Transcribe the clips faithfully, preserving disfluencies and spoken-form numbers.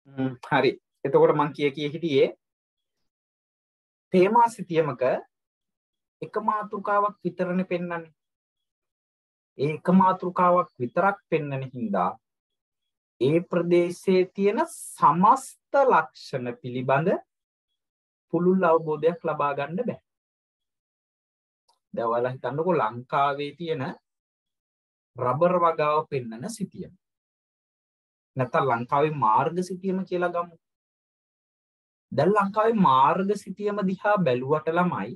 හරි. එතකොට මම කිය කිය හිටියේ තේමා සිතියමක එක මාතෘකාවක් විතරනේ පෙන්වන්නේ. ඒ එක මාතෘකාවක් විතරක් පෙන්වන හින්දා ඒ ප්‍රදේශයේ තියෙන සමස්ත ලක්ෂණ පිළිබඳ පුළුල් අවබෝධයක් ලබා ගන්න බෑ. දැන් ඔයාලා හිතන්නකෝ ලංකාවේ තියෙන රබර් වගාව පෙන්වන සිතියම. නැත්නම් ලංකාවේ මාර්ග සිතියම කියලා ගමු. දැන් ලංකාවේ මාර්ග සිතියම දිහා බැලුවට ළමයි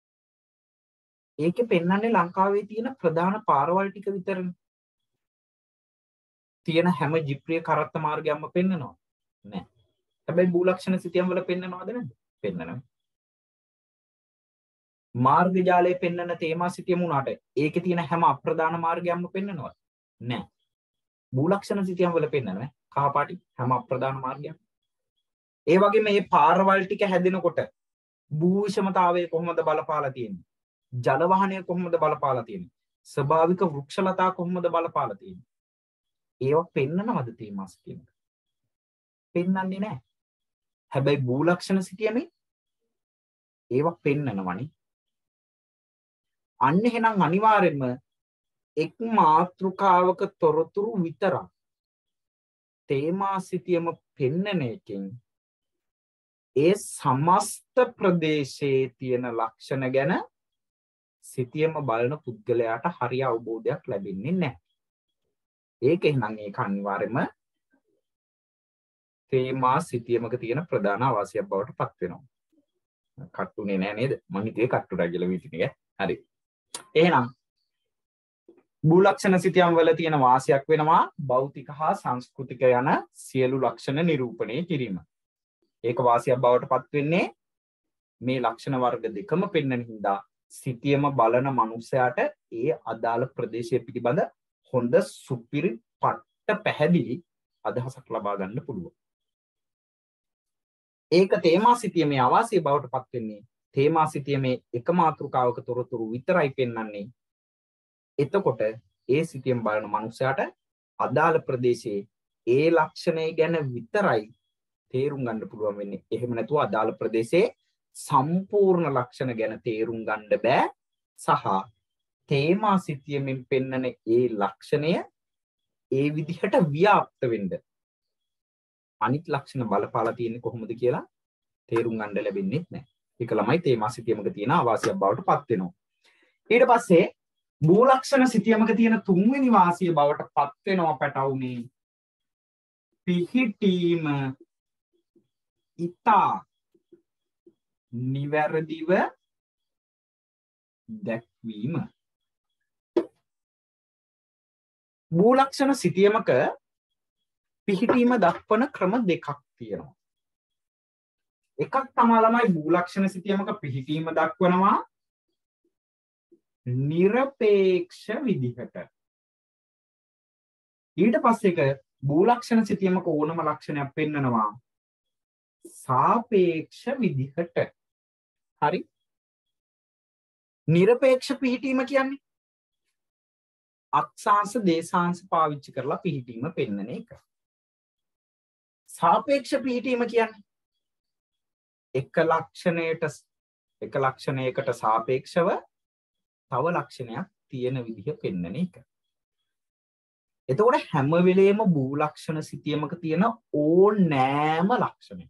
ඒකේ පෙන්වන්නේ ලංකාවේ තියෙන ප්‍රධාන පාරවල් ටික විතරනේ. තියෙන හැම ජිප්‍රිය කරත්ත මාර්ගයක්ම පෙන්නනවා නෑ. හැබැයි භූලක්ෂණ සිතියම් වල පෙන්නනවද නැද්ද? පෙන්නනවා. මාර්ග ජාලයේ පෙන්නන තේමා සිතියම උනාට ඒකේ තියෙන හැම අප්‍රධාන මාර්ගයක්ම පෙන්නනවද? නෑ. භූලක්ෂණ සිතියම් වල පෙන්නනවා කහපාටි හැම අප්‍රධාන මාර්ගයක්. ඒ වගේම මේ පාරවල් ටික හැදෙනකොට භූ විෂමතාවය කොහොමද බලපාලා තියෙන්නේ? ජල වහනය කොහොමද බලපාලා තියෙන්නේ? ස්වභාවික වෘක්ෂලතා කොහොමද බලපාලා තියෙන්නේ? ඒවා පෙන්නනවද තේමා සිතියම? පෙන්නන්නේ නැහැ. හැබැයි භූලක්ෂණ සිතියමේ ඒවා පෙන්නනවනේ. අන්න එහෙනම් අනිවාර්යෙන්ම එක් මාතෘකාවක තොරතුරු විතරක් තේමා සිතියම පෙන්නන එකෙන් ඒ සමස්ත ප්‍රදේශයේ තියෙන ලක්ෂණ ගැන සිතියම බලන පුද්ගලයාට හරිය අවබෝධයක් ලැබෙන්නේ නැහැ. ඒක එහෙනම් ඒක අනිවාර්යයෙන්ම තේමා සිතියමක තියෙන ප්‍රධාන අවාසියක් බවට පත් වෙනවා. කට්ටුනේ නෑ නේද? මං හිතුවේ කට්ටුඩා කියලා විදිහට. හරි. එහෙනම් භූලක්ෂණ සිතියම් වල තියෙන වාසියක් වෙනවා භෞතික හා සංස්කෘතික යන සියලු ලක්ෂණ නිරූපණය කිරීම. ඒක වාසියක් බවට පත් වෙන්නේ මේ ලක්ෂණ වර්ග දෙකම පෙන්වන හින්දා සිතියම බලන මනුස්සයාට ඒ අදාළ ප්‍රදේශය පිළිබඳ හොඳ සුපිරි පට්ට පැහැදිලි අදහසක් ලබා ගන්න පුළුවන්. ඒක තේමා සිතියමේ අවාසිය බවට පත් වෙන්නේ තේමා සිතියමේ එක මාතෘකාවක තොරතුරු විතරයි පෙන්වන්නේ. එතකොට ඒ සිතියම බලන මනුස්සයාට අදාළ ප්‍රදේශයේ ඒ ලක්ෂණය ගැන විතරයි තේරුම් ගන්න පුළුවන් වෙන්නේ. එහෙම නැතුව අදාළ ප්‍රදේශයේ සම්පූර්ණ ලක්ෂණ ගැන තේරුම් ගන්න බෑ. සහ තේමා සිතියමෙන් පෙන්නන ඒ ලක්ෂණය ඒ විදිහට ව්‍යාප්ත වෙන්න අනිත් ලක්ෂණ බලපාලා තියෙන්නේ කොහොමද කියලා තේරුම් ගන්න ලැබෙන්නේ නැහැ. ඒක ළමයි තේමා සිතියමක තියෙන අවාසියක් බවට පත් වෙනවා. ඊට පස්සේ භූලක්ෂණ සිතියමක තියෙන තුන්වෙනි වාසිය බවට පත් වෙනවා පැටවුනේ පිහිටීම ඉතා නිවැරදිව දැක්වීම. භූලක්ෂණ සිතියමක පිහිටීම දක්වන ක්‍රම දෙකක් තියෙනවා. එකක් තමයි ළමයි භූලක්ෂණ සිතියමක පිහිටීම දක්වනවා නිරපේක්ෂ විදිහට. ඊට පස්සේ එක භූලක්ෂණ සිතියමක ඕනම ලක්ෂණයක් පෙන්නනවා සාපේක්ෂ විදිහට. හරි. නිරපේක්ෂ පිහිටීම කියන්නේ අක්ෂාංශ දේශාංශ පාවිච්චි කරලා පිහිටීම පෙන්නන එක. සාපේක්ෂ පිහිටීම කියන්නේ එක ලක්ෂණයට එක ලක්ෂණයකට සාපේක්ෂව තව ලක්ෂණයක් තියෙන විදිහ පෙන්නන එක. එතකොට හැම වෙලේම භූලක්ෂණ සිතියමක තියෙන ඕනෑම ලක්ෂණයක්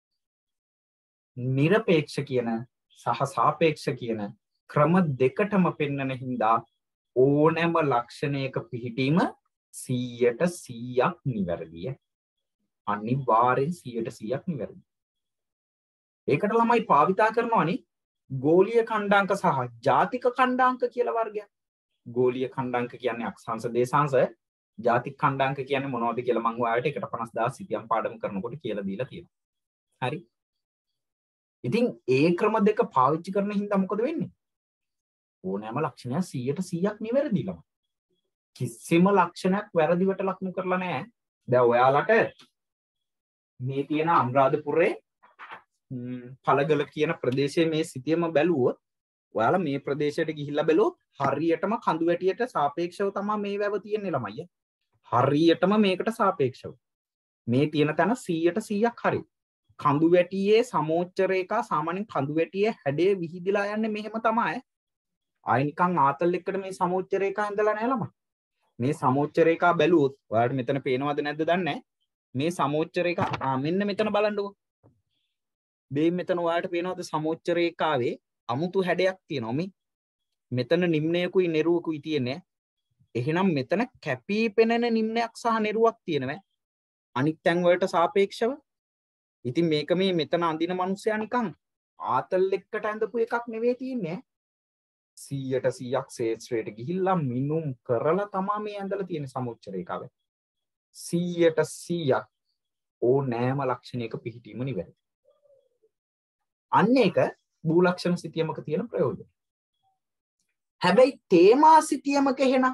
නිරපේක්ෂ කියන සහ සාපේක්ෂ කියන ක්‍රම දෙකටම පෙන්නන හින්දා ඕනෑම ලක්ෂණයක පිහිටීම සීයට සීයක් නිවැරදිය. අනිවාර්යෙන් සීයට සීයක් නිවැරදි. ඒකට ළමයි භාවිතා කරනවානේ ගෝලීය ඛණ්ඩාංක සහ ජාතික ඛණ්ඩාංක කියලා වර්ගයක්. ගෝලීය ඛණ්ඩාංක කියන්නේ අක්ෂාංශ දේශාංශ, ජාතික ඛණ්ඩාංක කියන්නේ මොනවද කියලා මම ඔයාලට එකට පනස් දාස් සිතියම් පාඩම කරනකොට කියලා දීලා තියෙනවා. හරි. ඉතින් ඒ ක්‍රම දෙක පාවිච්චි කරන හින්දා මොකද වෙන්නේ? ඕනෑම ලක්ෂණයක් සීයට සීයක් නිවැරදි ළමයි. කිසිම ලක්ෂණයක් වැරදිවට ලක්නු කරලා නැහැ. දැන් ඔයාලට මේ තියෙන අනුරාධපුරේ පළගල කියන ප්‍රදේශයේ මේ සිතියම බැලුවොත් ඔයාලා මේ ප්‍රදේශයට ගිහිල්ලා බැලුවොත් හරියටම කඳු වැටියට සාපේක්ෂව තමයි මේ වැව තියෙන්නේ ළමයි. හරියටම මේකට සාපේක්ෂව. මේ තියෙන තැන සීයට සීයක් හරි. කඳු වැටියේ සමෝච්ච රේඛා සාමාන්‍යයෙන් කඳු වැටියේ හැඩය විහිදිලා යන්නේ මෙහෙම තමයි. ආයි නිකන් ආතල් එක්කට මේ සමෝච්ච රේඛා ඇඳලා නැහැ ළමයි. මේ සමෝච්ච රේඛා බැලුවොත් ඔයාලට මෙතන පේනවද නැද්ද දන්නේ නැහැ. මේ සමෝච්ච රේඛා ආ මෙන්න මෙතන බලන්නකෝ. මේ මෙතන ඔයාලට පේනවද සමෝච්ච රේඛාවේ අමුතු හැඩයක් තියෙනවා මේ. මෙතන නිම්නයකුයි නිරුවකුයි තියෙන්නේ. එහෙනම් මෙතන කැපී පෙනෙන නිම්නයක් සහ නිරුවක් තියෙනවා. අනිත් තැන් වලට සාපේක්ෂව. ඉතින් මේක මේ මෙතන අඳින මිනිස්සයා නිකන් ආතල් එක්කට ඇඳපු එකක් නෙවෙයි තියෙන්නේ. සීයට සීයක් ශේත්‍රයට ගිහිල්ලා මිනුම් කරලා තමයි මේ ඇඳලා තියෙන සමෝච්ච රේඛාව. සීයට සීයක් ඕනෑම ලක්ෂණයක පිහිටීම නිවැරදි. අන්න ඒක භූලක්ෂණ සිතියමක තියෙන ප්‍රයෝජනය. හැබැයි තේමා සිතියමක එහෙනම්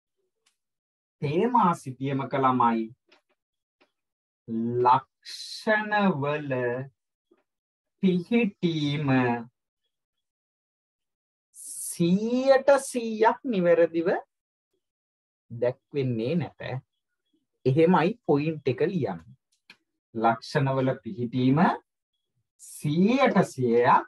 තේමා සිතියමක ළමයි ලක්ෂණවල පිහිටීම සීයට සීයක් නිවැරදිව දැක්වෙන්නේ නැත. එහෙමයි පොයින්ට් එක ලියන්න. ලක්ෂණවල පිහිටීම සීයට සීයක්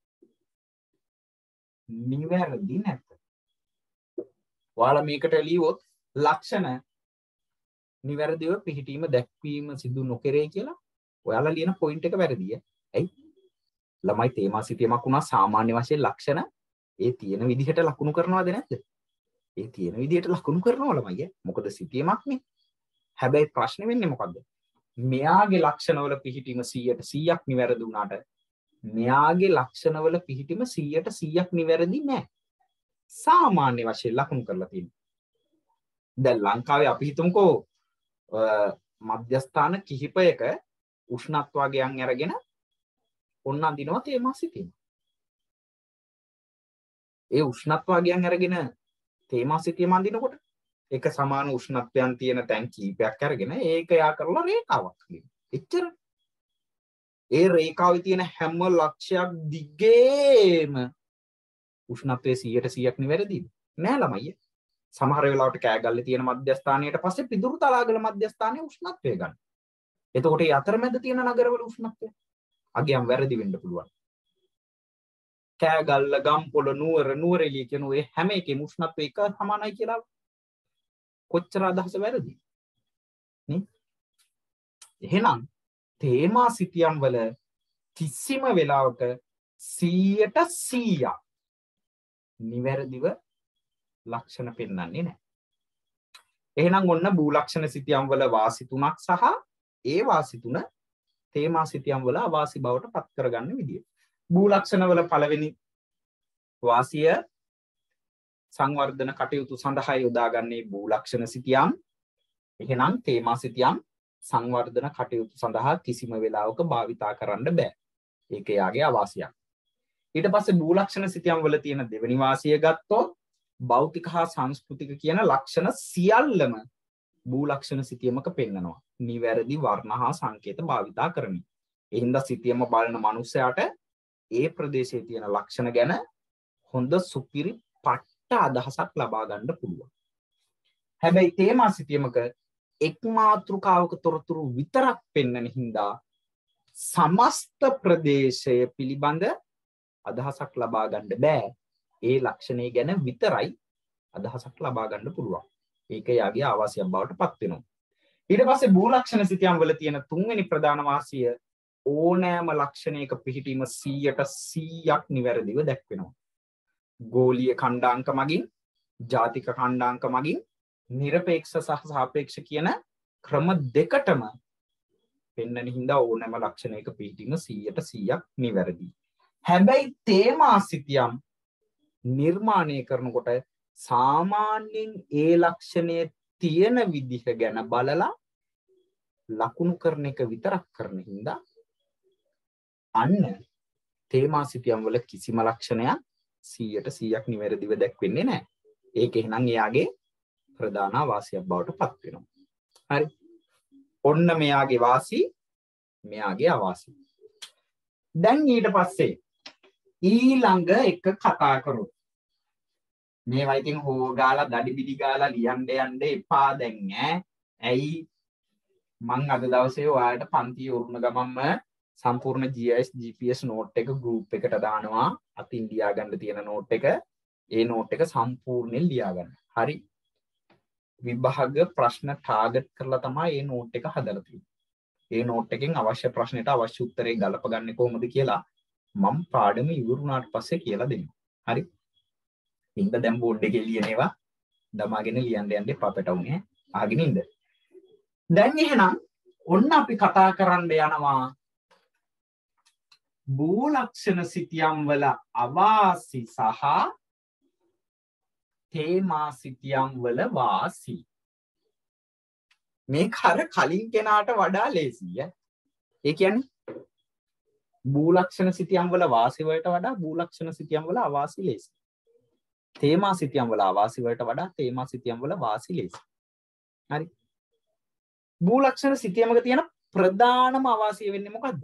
නිවැරදි නැත. ඔයාලා මේකට ලියුවොත් ලක්ෂණ නිවැරදිව පිහිටීම දැක්වීම සිදු නොකරේ කියලා ඔයාලා ලියන පොයින්ට් එක වැරදිය. ඇයි? ළමයි තේමා සිතියමක් වුණා සාමාන්‍ය වශයෙන් ලක්ෂණ ඒ තියෙන විදිහට ලකුණු කරනවද නැද්ද? ඒ තියෙන විදිහට ලකුණු කරනවා ළමයි. මොකද සිතියමක් නේ. හැබැයි ප්‍රශ්නේ වෙන්නේ මොකද්ද? මෙයාගේ ලක්ෂණවල පිහිටීම සීයට සීයක් නිවැරදි වුණාට මෙයාගේ ලක්ෂණවල පිහිටීම සීයට සීයක් නිවැරදි නැහැ. සාමාන්‍ය වශයෙන් ලකුණු කරලා තියෙනවා. දැන් ලංකාවේ අපි හිතමුකෝ මධ්‍යස්ථාන කිහිපයක උෂ්ණත්වයන් අරගෙන ඔන්න අඳිනවා තේමා සිතියම. ඒ උෂ්ණත්වයන් අරගෙන තේමා සිතියම අඳිනකොට එක සමාන උෂ්ණත්වයන් තියෙන තැන් කීපයක් අරගෙන ඒක යා කරලා රේඛාවක් ලියනවා. එච්චර. ඒ රේඛාවේ තියෙන හැම ලක්ෂයක් දිගේම උෂ්ණත්වයේ සීයට සීයක් නිවැරදිද? නෑ ළමයි. සමහර වෙලාවට කෑගල්ලේ තියෙන මධ්‍යස්ථානයට පස්සේ පිදුරු තලාගල මධ්‍යස්ථානයේ උෂ්ණත්වය ගන්න. එතකොට ඒ අතරමැද තියෙන නගරවල උෂ්ණත්වය අගයන් වැරදි වෙන්න පුළුවන්. කෑගල්ල, ගම්පොළ, නුවර, නුවරඑළිය කියන ඔය හැම එකේම උෂ්ණත්වය එක සමානයි කියලා කොච්චර අදහස වැරදි නේ? එහෙනම් තේමා සිතියම් වල කිසිම වෙලාවක සීයට සීයක් නිවැරදිව ලක්ෂණ පෙන්වන්නේ නැහැ. එහෙනම් ඔන්න භූලක්ෂණ සිතියම් වල වාසි තුනක් සහ ඒ වාසි තුන තේමා සිතියම් වල අවාසි බවට පත් කරගන්න විදිය. භූලක්ෂණ වල පළවෙනි වාසිය සංවර්ධන කටයුතු සඳහා යොදාගන්නේ භූලක්ෂණ සිතියම්. එහෙනම් තේමා සිතියම් සංවර්ධන කටයුතු සඳහා කිසිම වෙලාවක භාවිතා කරන්න බෑ. ඒක යාගේ අවාසියක්. ඊට පස්සේ භූලක්ෂණ සිතියම් වල තියෙන දෙවෙනි වාසිය ගත්තොත් භෞතික හා සංස්කෘතික කියන ලක්ෂණ සියල්ලම භූලක්ෂණ සිතියමක පෙන්නනවා. නිවැරදි වර්ණ හා සංකේත භාවිතා කරමින්. ඒ හින්දා සිතියම බලන මනුස්සයාට ඒ ප්‍රදේශයේ තියෙන ලක්ෂණ ගැන හොඳ සුපිරි පට්ට අදහසක් ලබා ගන්න පුළුවන්. හැබැයි තේමා සිතියමක එක් මාතෘකාවක තොරතුරු විතරක් පෙන්වන හින්දා සමස්ත ප්‍රදේශය පිළිබඳ අදහසක් ලබා ගන්න බෑ. ඒ ලක්ෂණය ගැන විතරයි අදහසක් ලබා ගන්න පුළුවන්. ඒක යාගේ ආවාසියක් බවට පත් වෙනවා. ඊට පස්සේ භූලක්ෂණ සිතියම් වල තියෙන තුන්වෙනි ප්‍රධාන වාසිය ඕනෑම ලක්ෂණයක පිහිටීම සීයට සීයක් නිවැරදිව දැක්වෙනවා. ගෝලීය ඛණ්ඩාංක මගින්, ජාතික ඛණ්ඩාංක මගින්, නිරපේක්ෂ සහ සාපේක්ෂ කියන ක්‍රම දෙකටම පෙන්වන හින්දා ඕනෑම ලක්ෂණයක පිහිටීම සීයට සීයක් නිවැරදි. හැබැයි තේමා සිතියම් නිර්මාණය කරනකොට සාමාන්‍යයෙන් ඒ ලක්ෂණය තියෙන විදිහ ගැන බලලා ලකුණු කරන එක විතරක් කරන හින්දා අන්න තේමා සිතියම් වල කිසිම ලක්ෂණයක් සීයට සීයක් නිවැරදිව දැක්වෙන්නේ නැහැ. ඒක එහෙනම් එයාගේ ප්‍රධාන වාසියක් බවට පත් වෙනවා. හරි. ඔන්න මෙයාගේ වාසි, මෙයාගේ අවාසි. දැන් ඊට පස්සේ ඊළඟ එක කතා කරමු. මේවා ඉතින් හොගාලා දඩි බිඩි ගාලා ලියන්න යන්න එපා දැන් ඈ. ඇයි මං අද දවසේ ඔයාලට පන්තියේ උරුම ගමන්ම සම්පූර්ණ G I S G P S note එක ගෲප් එකට දානවා. අතින් ලියා ගන්න තියෙන නෝට් එක. ඒ නෝට් එක සම්පූර්ණයෙන් ලියා ගන්න. හරි. විභාග ප්‍රශ්න ටාගට් කරලා තමයි මේ නෝට් එක හදලා තියෙන්නේ. ඒ නෝට් එකෙන් අවශ්‍ය ප්‍රශ්නෙට අවශ්‍ය උත්තරේ ගලපගන්නේ කොහොමද කියලා මම පාඩම ඉවරුනාට පස්සේ කියලා දෙනවා. හරි. ඉන්න දැන් බෝඩ් එකේ ලියන ඒවා දමාගෙන ලියන්න යන්න එපා පැටවුනේ. ආගෙන ඉන්න. දැන් එහෙනම් ඔන්න අපි කතා කරන්න යනවා භූලක්ෂණ සිතියම් වල අවාසි සහ තේමා සිතියම් වල වාසි. මේක අර කලින් කෙනාට වඩා ලේසියි. ඒ කියන්නේ භූලක්ෂණ සිතියම් වල වාසි වලට වඩා භූලක්ෂණ සිතියම් වල අවාසි ලේසි. තේමා සිතියම් වල අවාසි වලට වඩා තේමා සිතියම් වල වාසි ලේසි. හරි. භූලක්ෂණ සිතියමක තියෙන ප්‍රධානම අවාසිය වෙන්නේ මොකද්ද?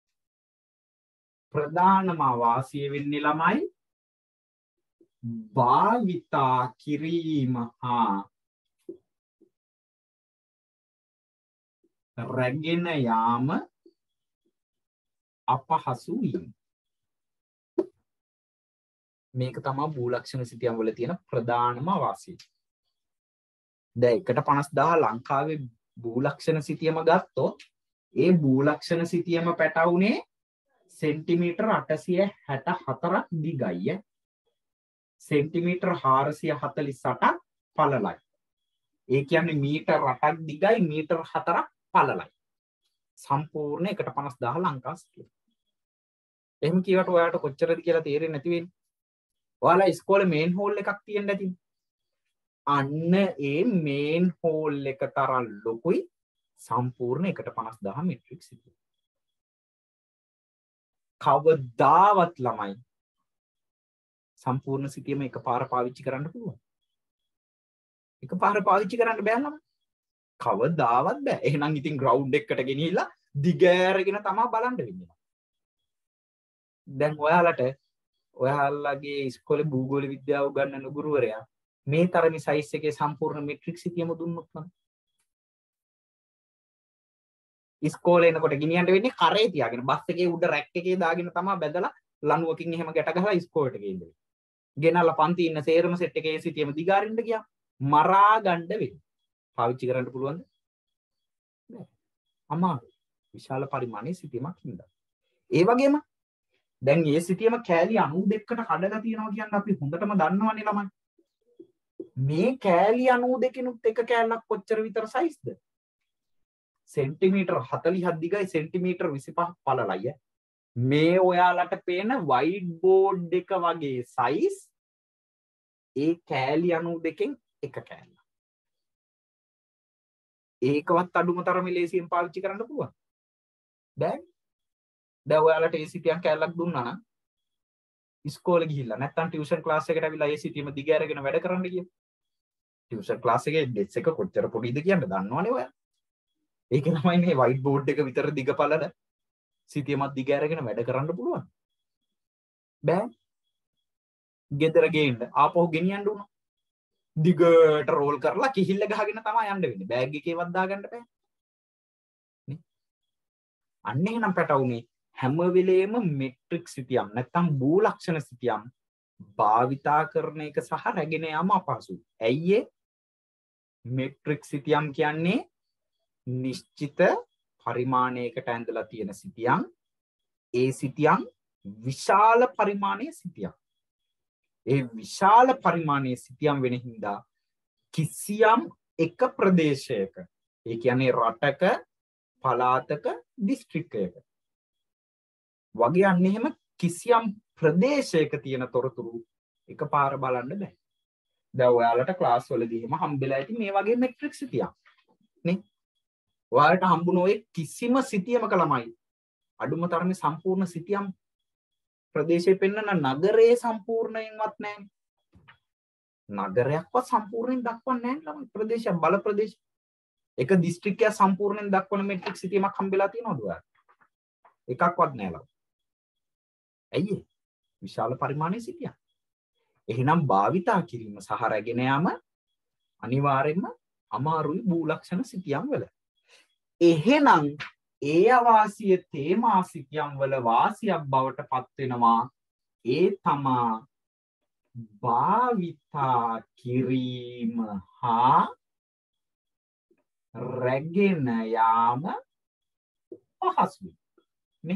ප්‍රධානම අවාසිය වෙන්නේ ළමයි භාවිතා කිරීම හා රැගෙන යාම අපහසු වීම. මේක තමයි භූලක්ෂණ සිතියම් වල තියෙන ප්‍රධානම අවාසිය. දැන් එකට පනස් දහස් ලංකාවේ භූලක්ෂණ සිතියම ගත්තොත් ඒ භූලක්ෂණ සිතියම පැටවුනේ සෙන්ටිමීටර් අටසිය හැට හතරක් දිගයි. සෙන්ටිමීටර් හාරසිය හතළිස් අටක් පළලයි. ඒ කියන්නේ මීටර් අටක් දිගයි මීටර් හතරක් පළලයි. සම්පූර්ණ එකට පනස් දහස් ලංකා සිතියම. එහෙම කියවට ඔයාලට කොච්චරද කියලා තේරෙන්නේ නැති වෙන්නේ. ඔයාලා ඉස්කෝලේ මේන් හෝල් එකක් තියෙන්න ඇති. අන්න ඒ මේන් හෝල් එක තරම් ලොකුයි සම්පූර්ණ එකට පනස් දහස් මෙට්‍රික් සිතියම. කවදාවත් ළමයි සම්පූර්ණ සිතියම එකපාර පාවිච්චි කරන්න පුළුවන්. එකපාර පාවිච්චි කරන්න බෑ ළමයි. කවදාවත් බෑ. එහෙනම් ඉතින් ග්‍රවුන්ඩ් එකට ගෙනිහිල්ලා දිගෑරගෙන තමයි බලන්න වෙන්නේ. දැන් ඔයාලට ඔයාලගේ ඉස්කෝලේ භූගෝල විද්‍යාව උගන්වන ගුරුවරයා මේ තරමේ සයිස් එකේ සම්පූර්ණ මෙට්‍රික් සිතියම දුන්නොත් නම් ඉස්කෝලේ එනකොට ගෙනියන්න වෙන්නේ කරේ තියාගෙන බස් එකේ උඩ රැක් එකේ දාගෙන තමයි බැදලා ලණුවකින් එහෙම ගැට ගහලා ඉස්කෝලේට ගෙන්නේ. ගෙනල්ලා පන්ති ඉන්න සේරම සෙට් එකේ සිතියම දිගාරින්න ගියා මරා ගන්න වෙන්නේ. පාවිච්චි කරන්න පුළුවන්ද? නෑ. අමාරු. විශාල පරිමාණයේ සිතියමක් හින්දා. ඒ වගේම දැන් මේ සිතියම කෑලි අනූ දෙකකට කඩලා තියෙනවා කියන්නේ අපි හොඳටම දන්නවනේ ළමයි. මේ කෑලි අනූ දෙකෙනුත් එක කෑල්ලක් කොච්චර විතර සයිස්ද? Centimetre හතළිහක් දිගයි centimetre විසිපහක් පළලයි. මේ ඔයාලට පේන වයිට් බෝඩ් එක වගේ සයිස් ඒ කෑලි අනූ දෙකෙන් එක කෑල්ල. ඒකවත් අඩුම තරමේ ලේසියෙන් පාවිච්චි කරන්න පුළුවන්. බෑ. දැන් ඔයාලට ඒ සිතියම් කෑල්ලක් දුන්නා නම් ඉස්කෝලේ ගිහිල්ලා නැත්තම් ටියුෂන් ක්ලාස් එකට ඇවිල්ලා ඒ සිතියම දිග අරගෙන වැඩ කරන්න ගියා. ටියුෂන් ක්ලාස් එකේ ඩෙස්ක් එක කොච්චර පොඩිද කියන්න දන්නවනේ ඔයා. ඒක තමයි මේ වයිට් බෝඩ් එක විතර දිග පළල සිතියමත් දිග අරගෙන වැඩ කරන්න පුළුවන්. බෑ. ගෙදර ගේන්න ආපහු ගෙනියන්න උනා. දිගට රෝල් කරලා කිහිල්ල ගහගෙන තමයි යන්න වෙන්නේ. බෑග් එකේවත් දාගන්න බෑ. නේ? අන්න එහෙනම් පැටවුනේ හැම වෙලේම මෙට්‍රික් සිතියම් නැත්තම් භූලක්ෂණ සිතියම් භාවිතා කරන එක සහ රැගෙන යාම අපහසුයි. ඇයි ඒ? මෙට්‍රික් සිතියම් කියන්නේ නිශ්චිත පරිමාණයකට ඇඳලා තියෙන සිතියම්. ඒ සිතියම් විශාල පරිමාණයේ සිතියම්. ඒ විශාල පරිමාණයේ සිතියම් වෙන හින්දා කිසියම් එක ප්‍රදේශයක ඒ කියන්නේ රටක පළාතක දිස්ත්‍රික්කයක වගේ අන්න එහෙම කිසියම් ප්‍රදේශයක තියෙන තොරතුරු එකපාර බලන්න බෑ. දැන් ඔයාලට ක්ලාස් වලදීම හම්බෙලා ඇති මේ වගේ මෙට්‍රික් සිතියම් නේ. ඔයාලට හම්බුන ඔය කිසිම සිතියමක ළමයි අඩුම තරමේ සම්පූර්ණ සිතියම් ප්‍රදේශයේ පෙන්වන නගරයේ සම්පූර්ණයෙන්වත් නැහැ. නගරයක්වත් සම්පූර්ණයෙන් දක්වන්නේ නැහැ ළමයි. ප්‍රදේශයක් බල ප්‍රදේශ. එක දිස්ත්‍රික්කයක් සම්පූර්ණයෙන් දක්වන මෙට්‍රික් සිතියමක් හම්බෙලා තියෙනවද ඔයාලට? එකක්වත් නැහැ ළමයි. ඇයි ඒ? විශාල පරිමාණයේ සිතියම්. එහෙනම් භාවිතා කිරීම සහ රැගෙන යාම අනිවාර්යෙන්ම අමාරුයි භූලක්ෂණ සිතියම් වල. එහෙනම් ඒ අවාසිය තේමා සිතියම් වල වාසියක් බවට පත් වෙනවා. ඒ තමා භාවිතා කිරීම හා රැගෙන යාම පහසුයි නේ.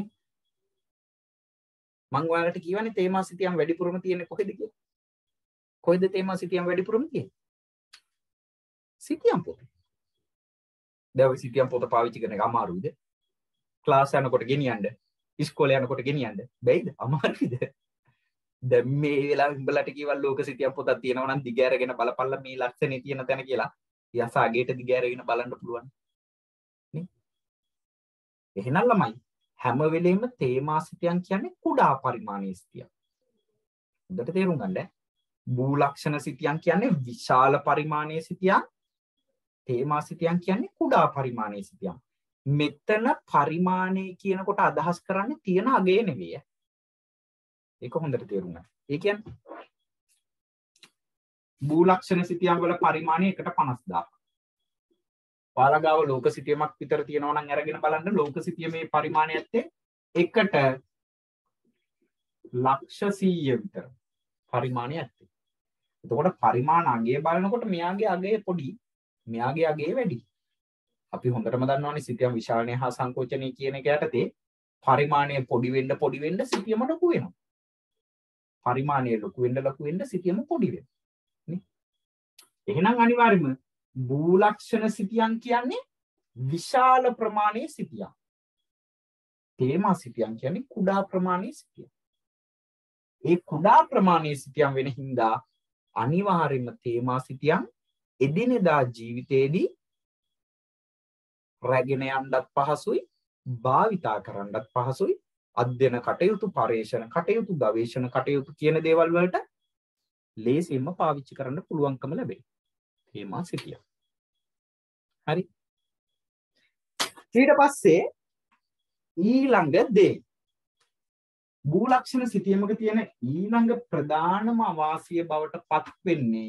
මං ඔයාලට කියවනේ තේමා සිතියම් වැඩිපුරම තියෙන්නේ කොහෙද කියලා? කොහෙද තේමා සිතියම් වැඩිපුරම තියෙන්නේ? සිතියම් පොතේ. දැන් ඔය සිතියම් පොත පාවිච්චි කරන එක අමාරුයිද? ක්ලාස් යනකොට ගෙනියන්න, ඉස්කෝලේ යනකොට ගෙනියන්න බැයිද? අමාරුයිද? දැන් මේ වෙලාවේ උඹලට කියවල් ලෝක සිතියම් පොතක් තියෙනවා නම් දිග ඇරගෙන බලපල්ලා මේ ලක්ෂණේ තියෙන තැන කියලා. යස අගේට දිග ඇරගෙන බලන්න පුළුවන් නේ. එහෙනම් ළමයි හැම වෙලෙම තේමා සිතියම් කියන්නේ කුඩා පරිමාණයේ සිතියම්. හොඳට තේරුම් ගන්න. භූ ලක්ෂණ සිතියම් කියන්නේ විශාල පරිමාණයේ සිතියම්. තේමා සිතියම් කියන්නේ කුඩා පරිමාණයේ සිතියම්. මෙතන පරිමාණය කියනකොට අදහස් කරන්නේ තියෙන අගය නෙවෙයි. ඒක හොඳට තේරුම් ගන්න. ඒ කියන්නේ භූ ලක්ෂණ සිතියම් වල පරිමාණය එකට පනස් දාහක්. පාලගාව ලෝක සිතියමක් විතර තියෙනවා නම් අරගෙන බලන්න ලෝක සිතියමේ පරිමාණය ඇත්තේ එකට ලක්ෂ සීය විතර පරිමාණය ඇත්තේ. එතකොට පරිමාණ අගය බලනකොට මෙයාගේ අගය පොඩි, මෙයාගේ අගය වැඩි. අපි හොඳටම දන්නවනේ සිතියම් විශාලනය හා සංකෝචනය කියන එක යටතේ පරිමාණය පොඩි වෙන්න පොඩි වෙන්න සිතියම ලොකු වෙනවා. පරිමාණය ලොකු වෙන්න ලොකු වෙන්න සිතියම පොඩි වෙනවා. නේ? එහෙනම් අනිවාර්යයෙන්ම භූ ලක්ෂණ සිතියම් කියන්නේ විශාල ප්‍රමාණයේ සිතියම්. තේමා සිතියම් කියන්නේ කුඩා ප්‍රමාණයේ සිතියම්. ඒ කුඩා ප්‍රමාණයේ සිතියම් වෙන හින්දා අනිවාර්යයෙන්ම තේමා සිතියම් එදිනෙදා ජීවිතේදී රැගෙන යන්නත් පහසුයි, භාවිතා කරන්නත් පහසුයි, අධ්‍යයන කටයුතු, පර්යේෂණ කටයුතු, ගවේෂණ කටයුතු කියන දේවල් වලට ලේසියෙන්ම පාවිච්චි කරන්න පුළුවන්කම ලැබෙයි. තේමා සිතියම්. හරි. ඊට පස්සේ ඊළඟ දේ භූ ලක්ෂණ සිතියමක තියෙන ඊළඟ ප්‍රධානම අවාසිය බවට පත් වෙන්නේ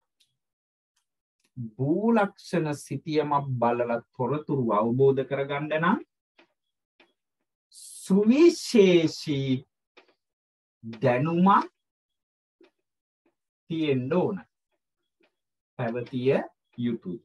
භූ ලක්ෂණ සිතියමක් බලලා තොරතුරු අවබෝධ කරගන්න නම් සුවිශේෂී දැනුමක් තියෙන්න ඕන. පැවතිය යුතුයි.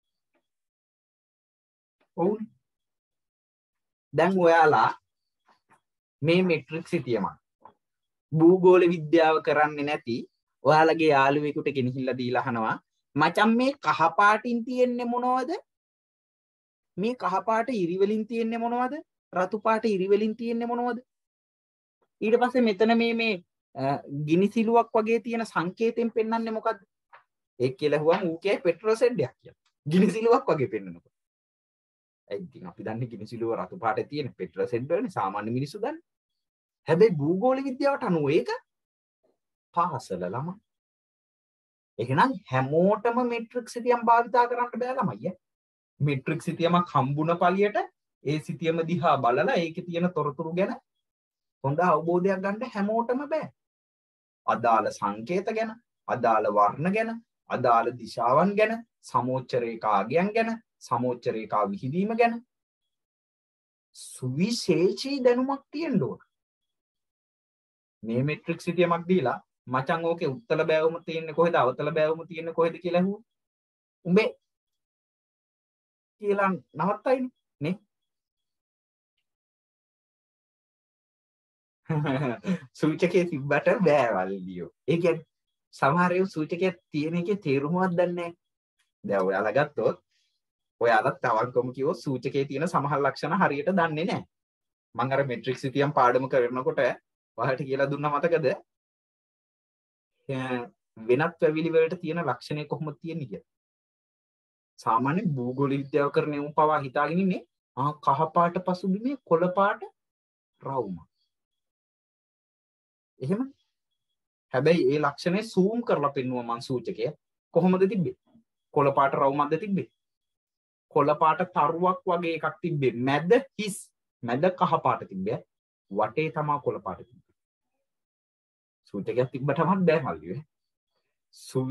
ඔවුන් දැන් ඔයාලා මේ මෙට්‍රික් සිතියමක් භූගෝල විද්‍යාව කරන්නේ නැති ඔයාලගේ යාළුවෙකුට ගෙනහිල්ලා දීලා අහනවා මචං මේ කහ පාටින් තියෙන්නේ මොනවද? මේ කහ පාට ඉරි වලින් තියෙන්නේ මොනවද? රතු පාට ඉරි වලින් තියෙන්නේ මොනවද? ඊට පස්සේ මෙතන මේ මේ ගිනි සිලුවක් වගේ තියෙන සංකේතයෙන් පෙන්වන්නේ මොකද්ද? ඒක කියලා හුවම ඌ කියයි පෙට්‍රෝසෙඩ්ඩයක් කියලා. ගිනි සිලුවක් වගේ පෙන්වනකොට. ඒ ඉතින් අපි දන්නේ ගිනි සිලුව රතු පාටේ තියෙන පෙට්‍රෝසෙඩ් වලනේ සාමාන්‍ය මිනිස්සු දන්නේ. හැබැයි භූගෝල විද්‍යාවට අනුව ඒක පාසල ළමයි. එහෙනම් හැමෝටම මෙට්‍රික් සිතියම් භාවිතා කරන්න බෑ ළමයි. මෙට්‍රික් සිතියමක් හම්බුන පළියට ඒ සිතියම දිහා බලලා ඒකේ තියෙන තොරතුරු ගැන හොඳ අවබෝධයක් ගන්න හැමෝටම බෑ. අදාළ සංකේත ගැන, අදාළ වර්ණ ගැන, අදාළ දිශාවන් ගැන, සමෝච්ච රේඛාගයන් ගැන, සමෝච්ච රේඛා විහිදීම ගැන සුවිශේෂී දැනුමක් තියෙන්න ඕන. මේ මෙට්‍රික් සිතියමක් දීලා මචං ඕකේ උත්තල බෑවුම තියෙන්නේ කොහෙද, අවතල බෑවුම තියෙන්නේ කොහෙද කියලා අහුවොත් උඹේ කියලා නවත්තයිනේ නේ. සූචකයේ තිබ්බට බෑ වල්ලියෝ. ඒ කියන්නේ සමහර ඒවා සූචකයක් තියෙන එකේ තේරුමවත් දන්නේ නැහැ. දැන් ඔයාලා ගත්තොත් ඔයාලා තවන්කම කිව්වොත් සූචකයේ තියෙන සමහර ලක්ෂණ හරියට දන්නේ නැහැ. මම අර මෙට්‍රික් සිතියම් පාඩම කරනකොට ඔයාලට කියලා දුන්නා මතකද? වෙනත් වැවිලි වලට තියෙන ලක්ෂණය කොහොමද තියෙන්නේ කියලා. සාමාන්‍ය භූගෝල විද්‍යාව කරන උන් පවා හිතාගෙන ඉන්නේ ආ කහ පාට පසුබිමේ කොළ පාට රවුම. එහෙම. හැබැයි ඒ ලක්ෂණය zoom කරලා පෙන්නුවා මං සූචකය. කොහොමද තිබ්බේ? කොළ පාට රවුමක්ද තිබ්බේ? කොළ පාට තරුවක් වගේ එකක් තිබ්බේ. මැද හිස්. මැද කහ පාට තිබ්බේ. වටේ තමා කොළ පාට තිබ්බේ. සූචකයක් තිබ්බටමත් බෑ මල්ලියේ.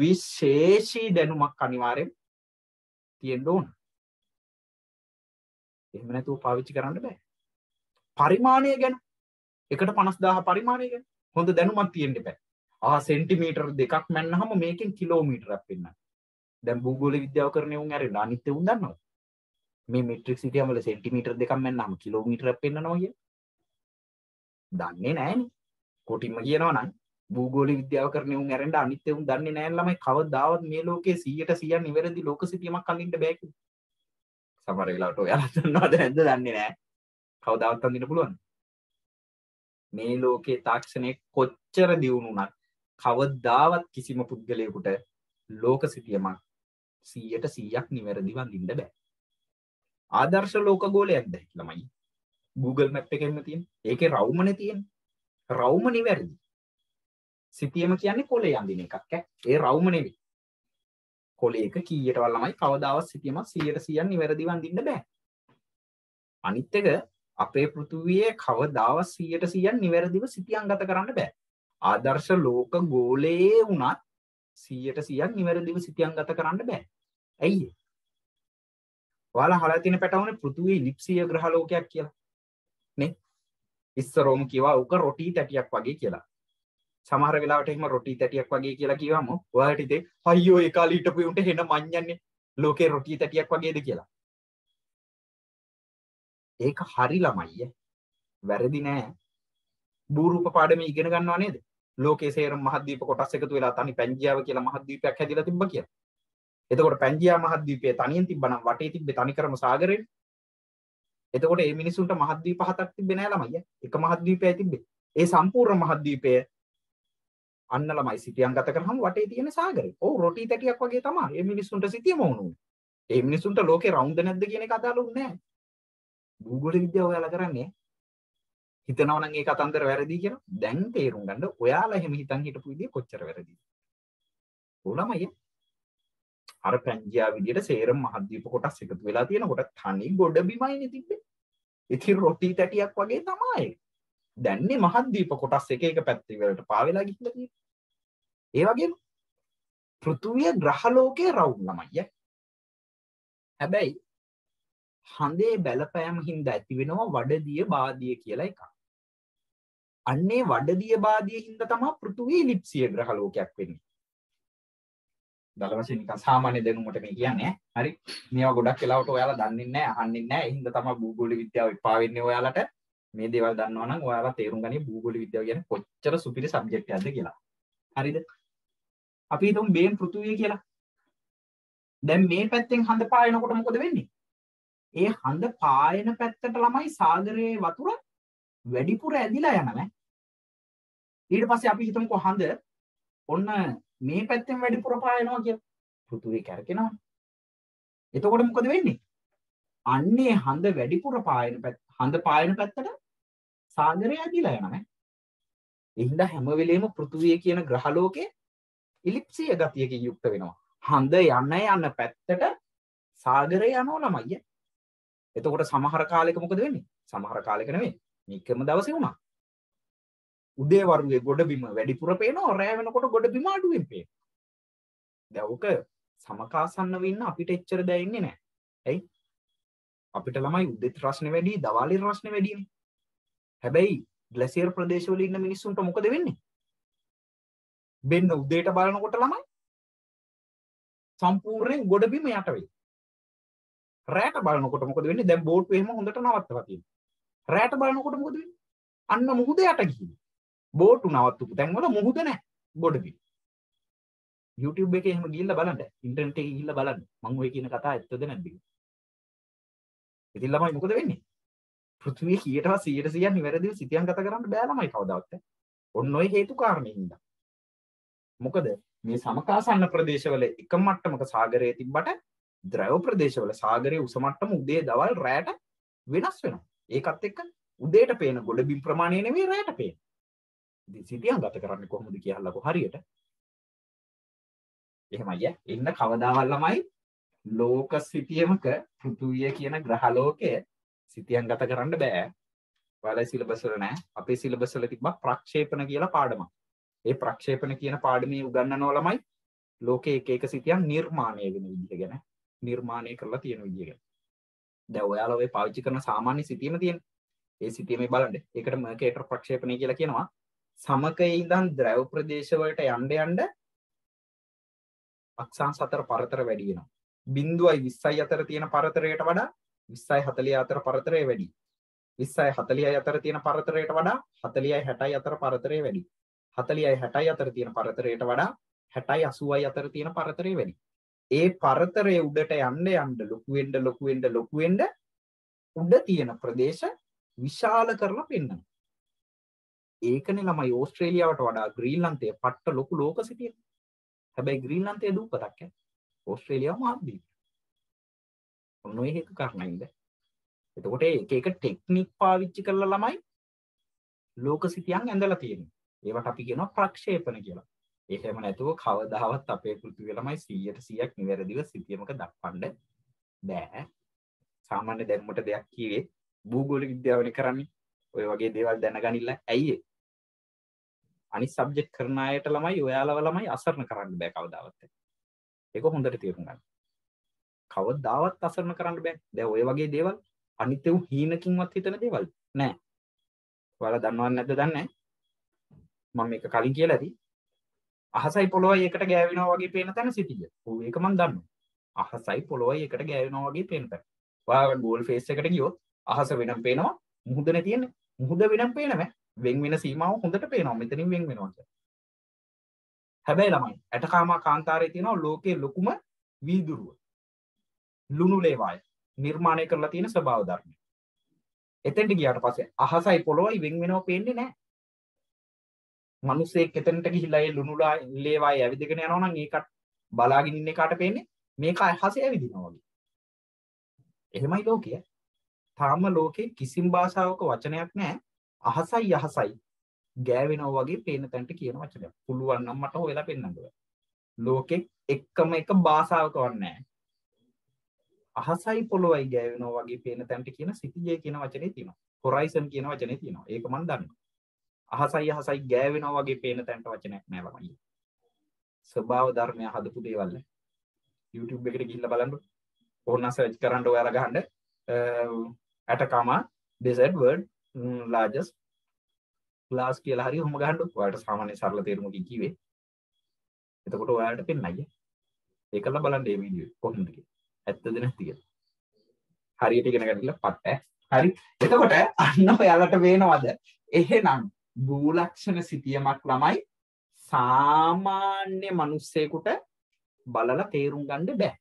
සුවිශේෂී දැනුමක් අනිවාර්යෙන් තියෙන්න ඕන. එහෙම නැතුව පාවිච්චි කරන්න බෑ. පරිමාණය ගැන එකට පනස් දාහ පරිමාණය ගැන හොඳ දැනුමක් තියෙන්න බෑ. ආ සෙන්ටිමීටර් දෙකක් මැන්නහම මේකෙන් කිලෝමීටරයක් වෙන්න. දැන් භූගෝල විද්‍යාව කරන උන් අර අනිත් උන් දන්නවා. මේ මෙට්‍රික් සිටියම් වල සෙන්ටිමීටර් දෙකක් මැන්නහම කිලෝමීටරයක් පෙන්නනවා කිය. දන්නේ නැහනේ. කොටින්ම කියනවා නම් භූගෝල විද්‍යාව කරන උන් ඇරෙන්න අනිත් උන් දන්නේ නැහැ ළමයි කවදාවත් මේ ලෝකේ සීයට සීයක් නිවැරදි ලෝක සිතියමක් අඳින්න බෑ කියලා. සමහර වෙලාවට ඔයාලා දන්නවද නැද්ද දන්නේ නැහැ. කවදාවත් අඳින්න පුළුවන්. මේ ලෝකේ තාක්ෂණය කොච්චර දියුණු වුණත් කවදාවත් කිසිම පුද්ගලයෙකුට ලෝක සිතියමක් සීයට සීයක් නිවැරදිව අඳින්න බෑ. ආදර්ශ ලෝක ගෝලයක්ද ළමයි. Google Map එකෙන්ම තියෙන. ඒකේ රවුමනේ තියෙන්නේ. රවුම නිවැරදි. සිතියම කියන්නේ කොලේ අඳින එකක් ඈ. ඒ රවුම නෙවෙයි. කොලේක කීයටවත් ළමයි කවදාවත් සිතියමක් සීයට සීයක් නිවැරදිව අඳින්න බෑ. අනිත් එක අපේ පෘථුවියේ කවදාවත් සීයට සීයක් නිවැරදිව සිතියම් ගත කරන්න බෑ. ආදර්ශ ලෝක ගෝලයේ වුණත් සීයට සීයක් නිවැරදිව සිතියම් ගත කරන්න බෑ. ඇයි ඒ? ඔයාලා අහලා තියෙන පැටවුනේ පෘථුවියේ ඉලිප්සීය ග්‍රහ ලෝකයක් කියලා. නේ? ඉස්සරෝම කිව්වා උක රොටි තැටියක් වගේ කියලා. සමහර වෙලාවට එහෙම රොටි තැටියක් වගේ කියලා කිව්වම ඔයාලට ඉතින් අයියෝ ඒ කාලේ හිටපු උන්ට හෙන මඤ්ඤන්නේ ලෝකේ රොටි තැටියක් වගේද කියලා. ඒක හරි ළමයි. වැරදි නෑ. භූරූප පාඩමේ ඉගෙන ගන්නව නේද? ලෝකයේ සේරම මහද්වීප කොටස් එකතු වෙලා තනි පැංජියාව කියලා මහද්වීපයක් හැදිලා තිබ්බා කියලා. එතකොට පැංජියා මහද්වීපයේ තනියෙන් තිබ්බනම් වටේ තිබ්බේ තනිකරම සාගරේ. එතකොට මේ මිනිසුන්ට මහද්වීප හතක් තිබ්බේ නෑ ළමයි. එක මහද්වීපයයි තිබ්බේ. ඒ සම්පූර්ණ මහද්වීපය අන්න ළමයි සිටියම් ගත කරාම වටේ තියෙන සාගරේ. ඔව් රොටි තැටියක් වගේ තමයි. මේ මිනිසුන්ට සිටියම වුණුනේ. ඒ මිනිසුන්ට ලෝකේ රවුන්ද නැද්ද කියන එක අදාළුන්නේ නෑ. භූගෝල විද්‍යාව ඔයාලා කරන්නේ හිතනවා නම් ඒ කතන්දර වැරදි කියලා. දැන් තේරුම් ගන්න ඔයාලා එහෙම හිතන් හිටපු විදිය කොච්චර වැරදිද. ඕලමයි. අර පැංජියා විදියට සේරම මහද්වීප කොටස් එකතු වෙලා තියෙනකොට තනි ගොඩ බිමයිනේ තිබ්බේ. ඉතින් රොටි තැටියක් වගේ තමයි. දැන්නේ මහද්වීප කොටස් එක එක පැත්තේ වලට පාවෙලා ගිහිල්ලා තියෙනවා. ඒ වගේම පෘථුවිය ග්‍රහ ලෝකයේ රවුම් ළමයි. හැබැයි හඳේ බැලපෑම හින්දා ඇති වෙනවා වඩදිය බාදිය කියලා එකක්. අන්නේ වඩදිය බාදිය හින්දා තමයි පෘථුවිය ඉලිප්සිය ග්‍රහ ලෝකයක් වෙන්නේ. දල වශයෙන් නිකන් සාමාන්‍ය දැනුමට මේ කියන්නේ. හරි. මේවා ගොඩක් වෙලාවට ඔයාලා දන්නේ නැහැ, අහන්නේ නැහැ. ඒ හින්දා තමයි භූගෝල විද්‍යාව එපා වෙන්නේ ඔයාලට. මේ දේවල් දන්නවා නම් ඔයාලා තේරුම් ගනියි භූගෝල විද්‍යාව කියන්නේ කොච්චර සුපිරි සබ්ජෙක්ට් එකක්ද කියලා. හරිද? අපි හිතමු බේන් පෘථුවිය කියලා. දැන් මේ පැත්තෙන් හඳ පායනකොට මොකද වෙන්නේ? ඒ හඳ පායන පැත්තට ළමයි සාගරයේ වතුර වැඩිපුර ඇදිලා යනවා. ඊට පස්සේ අපි හිතමුකෝ හඳ ඔන්න මේ පැත්තෙන් වැඩිපුර පායනවා කියලා. පෘථුවිය කැරකෙනවා. එතකොට මොකද වෙන්නේ? අන්නේ හඳ වැඩිපුර පායන පැත්ත හඳ පායන පැත්තට සාගරය ඇදිලා යනවා. ඒ හින්දා හැම වෙලෙම පෘථුවිය කියන ග්‍රහ ලෝකේ ඉලිප්සිය ගතියකින් යුක්ත වෙනවා. හඳ යන යන පැත්තට සාගරය යනවා ළමයි. එතකොට සමහර කාලෙක මොකද වෙන්නේ? සමහර කාලෙක නෙමෙයි. මේකම දවසේ වුණා. උදේ වරුවේ ගොඩබිම වැඩිපුර පේනවා, රැ වෙනකොට ගොඩබිම අඩුවෙන් පේනවා. දැන් උක සමකාසන්නව ඉන්න අපිට එච්චර දැනෙන්නේ නැහැ. ඇයි? අපිට ළමයි උදේත් රස්නේ වැඩි, දවාලේ රස්නේ වැඩිනේ. හැබැයි ග්ලැසියර් ප්‍රදේශවල ඉන්න මිනිස්සුන්ට මොකද වෙන්නේ? බෙන්න උදේට බලනකොට ළමයි සම්පූර්ණයෙන් ගොඩබිම යට වෙයි. රැට බලනකොට මොකද වෙන්නේ? දැන් බෝට්ටුව එහෙම හොඳට නවත්තලා තියෙනවා. රැට බලනකොට මොකද වෙන්නේ? අන්න මුහුද යට ගිහින්. බෝට්ටු නවත්තපු තැන්වල මුහුද නැහැ. ගොඩබිම. YouTube එකේ එහෙම ගිහිල්ලා බලන්න. ඉන්ටර්නෙට් එකේ ගිහිල්ලා බලන්න. මම ඔය කියන කතාව ඇත්තද නැද්ද කියලා. ඉතින් ළමයි මොකද වෙන්නේ? පෘථිවිය කීයටවත් සීයට සීයක් නිවැරදිව සිතියම් ගත කරන්න බෑ ළමයි කවදාවත්. ඔන්න ඔය හේතු කාරණේ හින්දා. මොකද මේ සමකාසන්න ප්‍රදේශවල එක මට්ටමක සාගරයේ තිබ්බට ද්‍රව ප්‍රදේශවල සාගරයේ උස මට්ටම උදේ දවල් රැට වෙනස් වෙනවා. ඒකත් එක්ක උදේට පේන ගොඩබිම් ප්‍රමාණය නෙවෙයි රැට පේන. ඉතින් සිතියම් ගත කරන්නේ කොහොමද කියලාකෝ හරියට. එහෙමයි ඈ. ඉන්න කවදාවත් ළමයි ලෝක සිතියමක පෘථුවිය කියන ග්‍රහ ලෝකය සිතියම් ගත කරන්න බෑ. ඔයාලා සිලබස් වල නෑ. අපේ සිලබස් වල තිබ්බා ප්‍රක්ෂේපණ කියලා පාඩමක්. ඒ ප්‍රක්ෂේපණ කියන පාඩමේ උගන්වනවා ළමයි ලෝකයේ එක එක සිතියම් නිර්මාණය වෙන විදිහ ගැන, නිර්මාණය කරලා තියෙන විදිහ ගැන. දැන් ඔයාලා ඔය පාවිච්චි කරන සාමාන්‍ය සිතියම තියෙන. ඒ සිතියමේ බලන්න. ඒකට මර්කේටර් ප්‍රක්ෂේපණය කියලා කියනවා. සමකයේ ඉඳන් ද්‍රව ප්‍රදේශ වලට යන්න යන්න අක්ෂාංශ අතර පරතර වැඩි වෙනවා. බිංදුවයි විස්සයි අතර තියෙන පරතරයට වඩා විස්සයි හතළිහයි අතර පරතරය වැඩි. විස්සයි හතළිහයි අතර තියෙන පරතරයට වඩා හතළිහයි හැටයි අතර පරතරය වැඩි. හතළිහයි හැටයි අතර තියෙන පරතරයට වඩා හැටයි අසූවයි අතර තියෙන පරතරය වැඩි. ඒ පරතරයේ උඩට යන්න යන්න ලොකු වෙන්න ලොකු වෙන්න ලොකු වෙන්න උඩ තියෙන ප්‍රදේශ විශාල කරලා පෙන්වනවා. ඒකනේ ළමයි ඕස්ට්‍රේලියාවට වඩා ග්‍රීන්ලන්තයේ පට්ට ලොකු ලෝක සිටියේ. හැබැයි ග්‍රීන්ලන්තයේ දුප්පතක් ඈ. ඕස්ට්‍රේලියාව මහද්වීප. ඔන්න ඔය හේතු කාරණායින්ද. එතකොට එක එක ටෙක්නික් පාවිච්චි කරලා ළමයි ලෝක සිතියන් ඇඳලා තියෙනවා. ඒවට අපි කියනවා ප්‍රක්ෂේපණ කියලා. ඒකම නැතුව කවදාවත් අපේ පෘථිවිය ළමයි සීයට සීයක් නිවැරදිව සිතියමක දක්වන්න බෑ. සාමාන්‍ය දැනුමට දෙයක් කිව්වේ භූගෝල විද්‍යාවනේ කරන්නේ. ඔය වගේ දේවල් දැනගනින්න. ඇයි ඒ? අනිත් සබ්ජෙක්ට් කරන අයට ළමයි ඔයාලව ළමයි අසරණ කරන්න බෑ කවදාවත්. ඒක හොඳට තේරුම් ගන්න. කවදාවත් අසරණ කරන්න බෑ. දැන් ඔය වගේ දේවල් අනිත් ඒවා හීනකින්වත් හිතන දේවල් නෑ. ඔයාලා දන්නවද නැද්ද දන්නේ නැහැ. මම මේක කලින් කියලා ඇති. අහසයි පොළොවයි එකට ගෑවෙනවා වගේ පේන තැන සිටිය. ඔව් ඒක මම දන්නවා. අහසයි පොළොවයි එකට ගෑවෙනවා වගේ පේන තැන. ඔයාලා ගෝල් ෆේස් එකට ගියොත් අහස වෙනම පේනවා, මුහුදනේ තියෙන්නේ. මුහුද වෙනම පේනම වෙන් වෙන සීමාව හොඳට පේනවා. මෙතනින් වෙන් වෙනවා කියලා. හැබැයි ළමයි ඇටකාමා කාන්තාරයේ තියෙනවා ලෝකයේ ලොකුම වීදුරුව. ලුණු ලේවාය නිර්මාණය කරලා තියෙන ස්වභාව ධර්මය. එතෙන්ට ගියාට පස්සේ අහසයි පොළොවයි වෙන් වෙනව පේන්නේ නැහැ. මිනිස්සෙක් එතනට ගිහිල්ලා ඒ ලුණු ලේවාය ඇවිදගෙන යනවා නම් ඒකට බලාගෙන ඉන්න එකාට පේන්නේ මේක අහසේ ඇවිදිනවා වගේ. එහෙමයි ලෝකය. තාම ලෝකේ කිසිම භාෂාවක වචනයක් නැහැ අහසයි අහසයි ගෑවෙනවා වගේ පේන තැනට කියන වචනයක්. පුළුවන් නම් මට හොයලා පෙන්නන්න බෑ. ලෝකෙ එකම එක භාෂාවකවත් නැහැ. අහසයි පොළොවයි ගෑවෙනවා වගේ පේන තැනට කියන සිටිජේ කියන වචනේ තියෙනවා. හොරයිසන් කියන වචනේ තියෙනවා. ඒක මම දන්නවා. අහසයි අහසයි ගෑවෙනවා වගේ පේන තැනට වචනයක් නෑ ළමයි. ස්වභාව ධර්මය හදපු දේවල්. YouTube එකට ගිහිල්ලා බලන්න. ඕන සර්ච් කරන්න ඔයාලා ගහන්න Atacama desert world largest glass කියලා හරි ඔහොම ගහන්න. ඔයාලට සාමාන්‍ය සරල තේරුමකින් කිව්වේ. එතකොට ඔයාලට පෙන්නයි. ඒකලා බලන්න මේ වීඩියෝ එක කොහොමද කියලා. ඇත්තද නැත්ද කියලා. හරියට ඉගෙන ගන්නilla පට්ට. හරි. එතකොට අන්න ඔයාලට පේනවද? එහෙනම් භූලක්ෂණ සිතියමක් ළමයි සාමාන්‍ය මිනිස්සෙකුට බලලා තේරුම් ගන්න බෑ.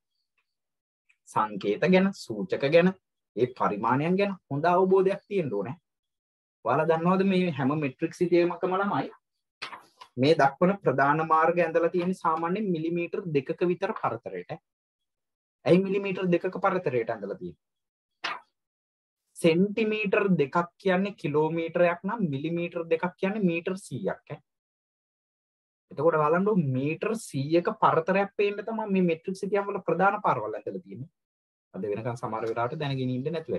සංකේත ගැන, සූචක ගැන, ඒ පරිමාණයන් ගැන හොඳ අවබෝධයක් තියෙන්න ඕනේ. ඔයාලා දන්නවද මේ හැම මෙට්‍රික් සිතියමකම ළමයි මේ දක්වන ප්‍රධාන මාර්ගය ඇඳලා තියෙන සාමාන්‍ය මිලිමීටර් දෙකක විතර පරතරයට. ඇයි මිලිමීටර් දෙකක පරතරයට ඇඳලා තියෙන්නේ? සෙන්ටිමීටර් දෙකක් කියන්නේ කිලෝමීටරයක් නම් මිලිමීටර් දෙකක් කියන්නේ මීටර් සීයක් ඈ. එතකොට බලන්න මීටර් සීයක පරතරයක් පේන්න තමයි මේ මෙට්‍රික් සිතියම් වල ප්‍රධාන පාරවල් ඇඳලා තියෙන්නේ. අද වෙනකන් සමහර වෙලාවට දැනගෙන ඉන්න නැතුව.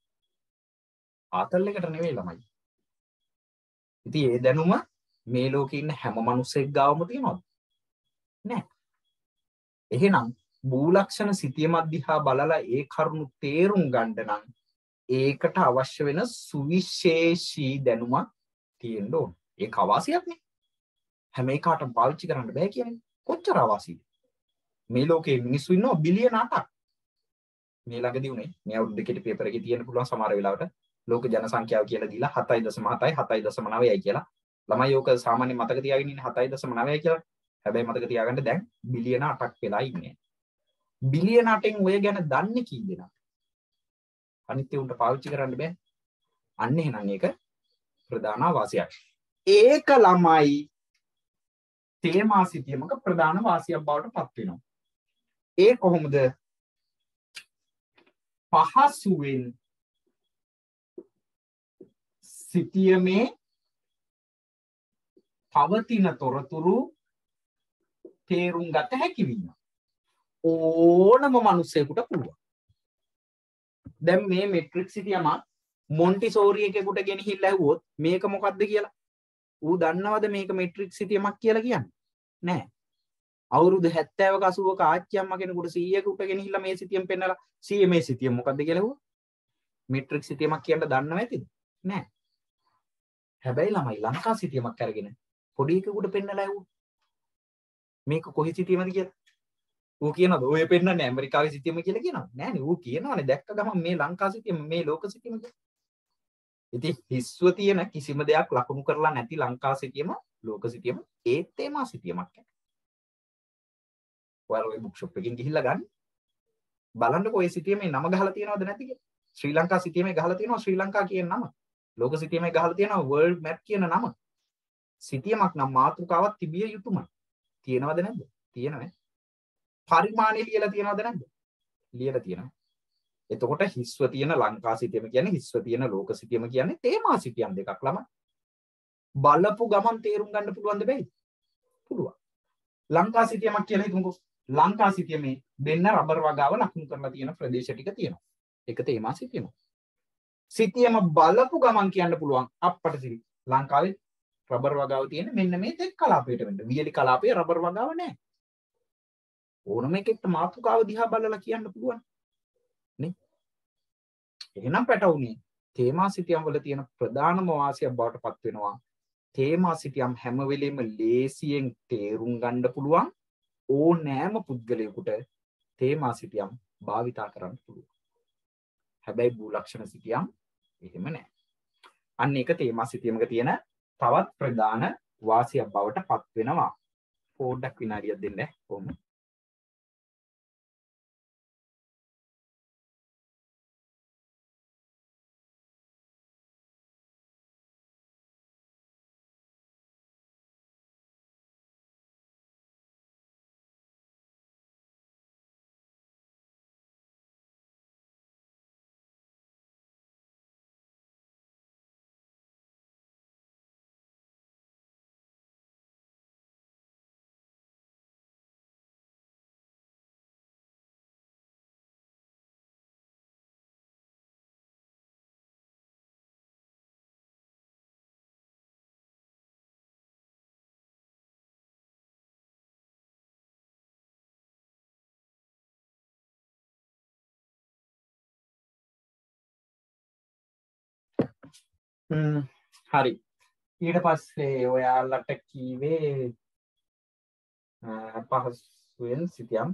ආතල් එකට නෙවෙයි ළමයි. ඉතින් ඒ දැනුම මේ ලෝකේ ඉන්න හැම මිනිස්සෙක් ගාවම තියෙනවද? නැහැ. එහෙනම් භූලක්ෂණ සිතියමක් දිහා බලලා ඒ කරුණු තේරුම් ගන්න නම් ඒකට අවශ්‍ය වෙන සුවිශේෂී දැනුමක් තියෙන්න ඕන. ඒක අවාසියක් නේ. හැම එකකටම පාවිච්චි කරන්න බෑ කියන්නේ. කොච්චර අවාසියද? මේ ලෝකේ මිනිස්සු ඉන්නවා බිලියන අටක්. මේ ළඟදී උනේ මේ අවුරුදු දෙකේ පේපර් එකේ තියෙන්න පුළුවන් සමහර වෙලාවට ලෝක ජනසංඛ්‍යාව කියලා දීලා හතයි දශම හතයි හතයි දශම නවයයි කියලා. ළමයි ඕක සාමාන්‍ය මතක තියාගෙන ඉන්නේ හතයි දශම නවයයි කියලා. හැබැයි මතක තියාගන්න දැන් බිලියන අටක් වෙලා ඉන්නේ. බිලියන අටෙන් ඔය ගැන දන්නේ කී දෙනා? අනිත් උන්ට පාවිච්චි කරන්න බෑ. අන්න එහෙනම් ඒක ප්‍රධාන වාසියක්. ඒක ළමයි තේමා සිතියමක ප්‍රධාන වාසියක් බවට පත් වෙනවා. ඒ කොහොමද? පහසුවෙන් සිතියමේ පවතින තොරතුරු තේරුම් ගත හැකි වීම ඕනම මිනිසෙකුට පුළුවන්. දැන් මේ මෙට්‍රික් සිතියම මොන්ටිසෝරි එකෙකුට ගෙනහිල්ලා ඇහුවොත් මේක මොකක්ද කියලා ඌ දන්නවද මේක මෙට්‍රික් සිතියමක් කියලා කියන්නේ? නෑ. අවුරුදු හැත්තෑවක අසූවක ආච්චි අම්මා කෙනෙකුට සීයකට ගෙනහිල්ලා මේ සිතියම පෙන්නලා සීයේ මේ සිතියම මොකක්ද කියලා ඇහුවා මෙට්‍රික් සිතියමක් කියන්න දන්නව ඇතිද? නෑ. හැබැයි ළමයි ලංකා සිතියමක් අරගෙන පොඩි එකෙකුට පෙන්නලා ඇහුවා. මේක කොහේ සිතියමද කියලා. ඌ කියනවාද ඔය පෙන්නන්නේ ඇමරිකාවේ සිතියම කියලා කියනවා. නෑනේ ඌ කියනවානේ දැක්ක ගමන් මේ ලංකා සිතියම මේ ලෝක සිතියම කියලා. ඉතින් හිස්ව තියෙන කිසිම දෙයක් ලකුණු කරලා නැති ලංකා සිතියම ලෝක සිතියම ඒත් තේමා සිතියමක් නේ. ඔයාලා ඔය බුක් ෂොප් එකකින් ගිහිල්ලා ගන්න. බලන්නකෝ ඔය සිතියමේ නම ගහලා තියෙනවද නැති කියලා. ශ්‍රී ලංකා සිතියමේ ගහලා තියෙනවා ශ්‍රී ලංකා කියන නම. ලෝක සිතියමේ ගහලා තියෙනවා වර්ල්ඩ් මැප් කියන නම. සිතියමක් නම් මාතෘකාවක් තිබිය යුතුමයි. තියෙනවද නැද්ද? තියෙනවා. පරිමාණය ලියලා තියෙනවද නැද්ද? ලියලා තියෙනවා. එතකොට හිස්ව තියෙන ලංකා සිතියම කියන්නේ හිස්ව තියෙන ලෝක සිතියම කියන්නේ තේමා සිතියම් දෙකක් ළමයි. බලපු ගමන් තේරුම් ගන්න පුළුවන්ද බැයිද? පුළුවන්. ලංකා සිතියමක් කියලා හිතමුකෝ. ලංකා සිතියමේ දෙන්න රබර් වගාව ලකුණු කරලා තියෙන ප්‍රදේශ ටික තියෙනවා. ඒක තේමා සිතියම. සිතියම බලපු ගමන් කියන්න පුළුවන් අප්පට සිරි ලංකාවේ රබර් වගාව තියෙන මෙන්න මේ තෙක් කලාපයට වෙන්න. වියලි කලාපයේ රබර් වගාව නැහැ. ඕනම එකෙක්ට මාතෘකාව දිහා බලලා කියන්න පුළුවන්. නේ? එහෙනම් පැටවුනේ තේමා සිතියම් වල තියෙන ප්‍රධානම වාසියක් බවට පත් වෙනවා. තේමා සිතියම් හැම වෙලෙම ලේසියෙන් තේරුම් ගන්න පුළුවන් ඕනෑම පුද්ගලයෙකුට තේමා සිතියම් භාවිතා කරන්න පුළුවන්. හැබැයි භූලක්ෂණ සිතියම් එහෙම නැහැ. අන්න ඒක තේමා සිතියමක තියෙන තවත් ප්‍රධාන වාසියක් බවට පත් වෙනවා. පොඩ්ඩක් විනාඩියක් දෙන්න කොහොම. හ්ම් හරි. ඊට පස්සේ ඔයාලට කීවේ පහසුවෙන් සිතියම්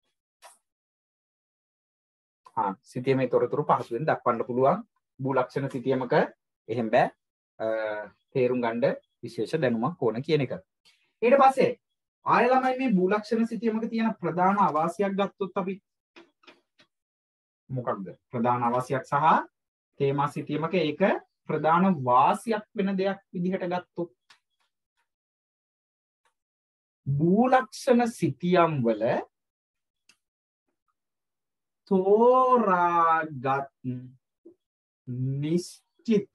හා සිතියමේ තොරතුරු පහසුවෙන් දක්වන්න පුළුවන්. භූලක්ෂණ සිතියමක එහෙම බෑ. තේරුම් ගන්න විශේෂ දැනුමක් ඕන කියන එක. ඊට පස්සේ ආය ළමයි මේ භූලක්ෂණ සිතියමක තියෙන ප්‍රධාන අවාසියක් ගත්තොත් අපි මොකක්ද? ප්‍රධාන අවාසියක් සහ තේමා සිතියමක ඒක ප්‍රධාන වාසියක් වෙන දෙයක් විදිහට ගත්තොත් භූලක්ෂණ සිතියම් වල තෝරාගත් නිශ්චිත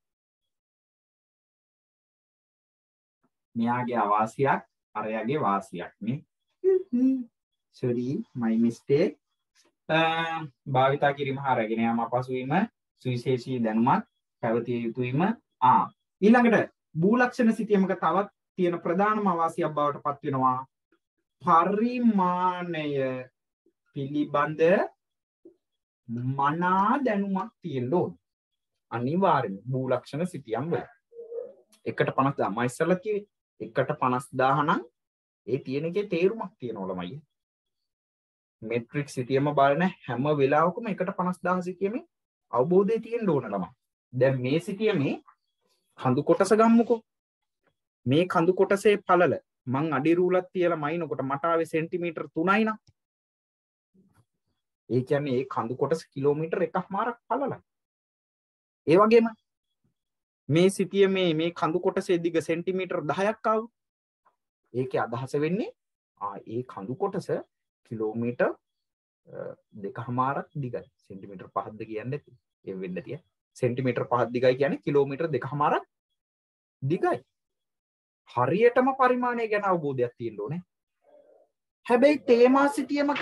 මෙයාගේ අවාසියක් අරයාගේ වාසියක් නේ. sorry my mistake. භාවිතා කිරීම හා රැගෙන යාම අපහසුවීම සුවිශේෂී දැනුමක් පැවතිය යුතුවීම. ආ ඊළඟට භූලක්ෂණ සිතියමක තවත් තියෙන ප්‍රධානම අවාසියක් බවට පත් වෙනවා පරිමාණය පිළිබඳ මනා දැනුමක් තියෙන්න ඕන. අනිවාර්යයෙන් භූලක්ෂණ සිතියම් වල එකට පනස් දාහ මම ඉස්සෙල්ලා කිව්වේ එකට පනස් දාහ නම් ඒ තියෙන එකේ තේරුමක් තියෙනවා ළමයි. මෙට්‍රික් සිතියම බලන හැම වෙලාවකම එකට පනස් දාහ සිතියමේ අවබෝධය තියෙන්න ඕන ළමයි. දැන් මේ සිතියමේ කඳු කොටස ගම්මුකෝ. මේ කඳු කොටසේ පළල මං අඩි රූලක් තියලා මයින්කොට මට ආවේ සෙන්ටිමීටර් තුනයි නම් ඒ කියන්නේ ඒ කඳු කොටස කිලෝමීටර් එකමාරක් පළලයි. ඒ වගේම මේ සිතියමේ මේ කඳු කොටසේ දිග සෙන්ටිමීටර් දහයක් ආවොත් ඒකේ අදහස වෙන්නේ ආ ඒ කඳු කොටස කිලෝමීටර් දෙකමාරක් දිගයි. සෙන්ටිමීටර් පහක්ද කියන්නේ ඒ වෙන්න තිය. සෙන්ටිමීටර් පහක් දිගයි කියන්නේ කිලෝමීටර් දෙකමාරක් දිගයි. හරියටම පරිමාණය ගැන අවබෝධයක් තියෙන්න ඕනේ. හැබැයි තේමා සිතියමක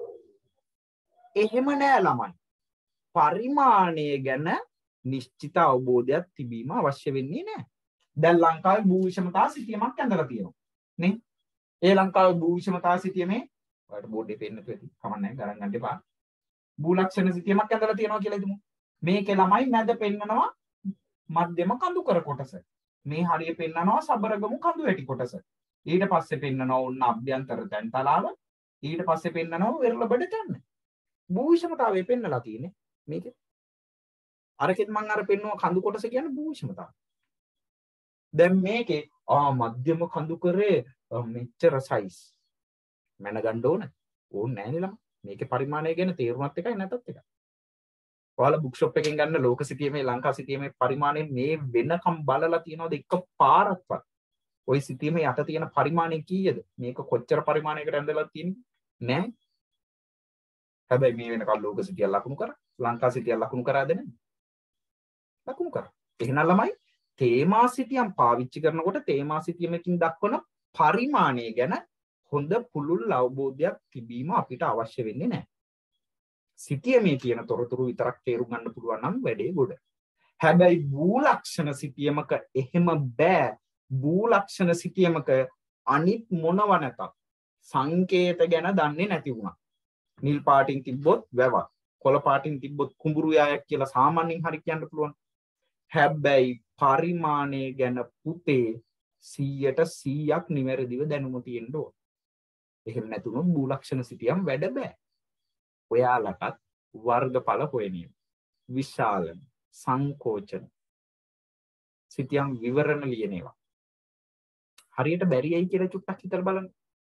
එහෙම නෑ ළමයි. පරිමාණය ගැන නිශ්චිත අවබෝධයක් තිබීම අවශ්‍ය වෙන්නේ නෑ. දැන් ලංකාවේ භූ විෂමතා සිතියමක් ඇඳලා තියෙනවා නේ. ඒ ලංකාවේ භූ විෂමතා සිතියමේ ඔයාලට බෝඩ් එකේ පෙන්නතු ඇති. කමක් නැහැ ගණන් ගන්න එපා. භූලක්ෂණ සිතියමක් ඇඳලා තියෙනවා කියලා හිතමු. මේකේ ළමයි මැද පෙන්නනවා මධ්‍යම කඳුකර කොටස. මේ හරිය පෙන්නනවා සබරගමු කඳු වැටි කොටස. ඊට පස්සේ පෙන්නනවා ඔන්න අභ්‍යන්තර තැන් තලාව. ඊට පස්සේ පෙන්නනවා වෙරළබඩ තැන්න. භූවිෂමතාවය පෙන්නලා තියෙන්නේ මේකේ. අරකෙත් මම අර පෙන්නුවා කඳු කොටස කියන්නේ භූවිෂමතාව. දැන් මේකේ ආ මධ්‍යම කඳුකරේ මෙච්චර සයිස් මැන ගන්න ඕන. ඕනේ නැහැ නේ ළම. මේකේ පරිමාණය ගැන තේරුමත් එකයි නැතත් එකයි. ඔයාලා බුක් ෂොප් එකෙන් ගන්න ලෝක සිතියමේ ලංකා සිතියමේ පරිමාණය මේ වෙනකම් බලලා තියනවද එක පාරක්වත්? ওই සිතියමේ යට තියෙන පරිමාණය කීයද? මේක කොච්චර පරිමාණයකට ඇඳලා තියෙන්නේ? නෑ. හැබැයි මේ වෙනකම් ලෝක සිතිය ලකුණු කරා ලංකා සිතිය ලකුණු කරාද නැද්ද? ලකුණු කරා. එහෙනම් ළමයි තේමා සිතියම් පාවිච්චි කරනකොට තේමා සිතියමකින් දක්වන පරිමාණය ගැන හොඳ පුළුල් අවබෝධයක් තිබීම අපිට අවශ්‍ය වෙන්නේ නැහැ. සිතියමේ තියෙන තොරතුරු විතරක් තේරුම් ගන්න පුළුවන් නම් වැඩේ ගොඩ. හැබැයි භූලක්ෂණ සිතියමක එහෙම බෑ. භූලක්ෂණ සිතියමක අනිත් මොනව නැතත් සංකේත ගැන දන්නේ නැති වුණා. නිල් පාටින් තිබ්බොත් වැවක්, කොළ පාටින් තිබ්බොත් කුඹුරු යායක් කියලා සාමාන්‍යයෙන් හරි කියන්න පුළුවන්. හැබැයි පරිමාණය ගැන පුතේ සීයට සීයක් නිවැරදිව දැනුම තියෙන්න ඕන. එහෙම නැතුනොත් භූලක්ෂණ සිතියම් වැඩ බෑ. ඔයාලටත් වර්ගඵල හොයනිය. විශාලන, සංකෝචන, සිතියම් විවරණ ලියනවා. හරියට බැරියයි කියලා චුට්ටක් හිතලා බලන්න.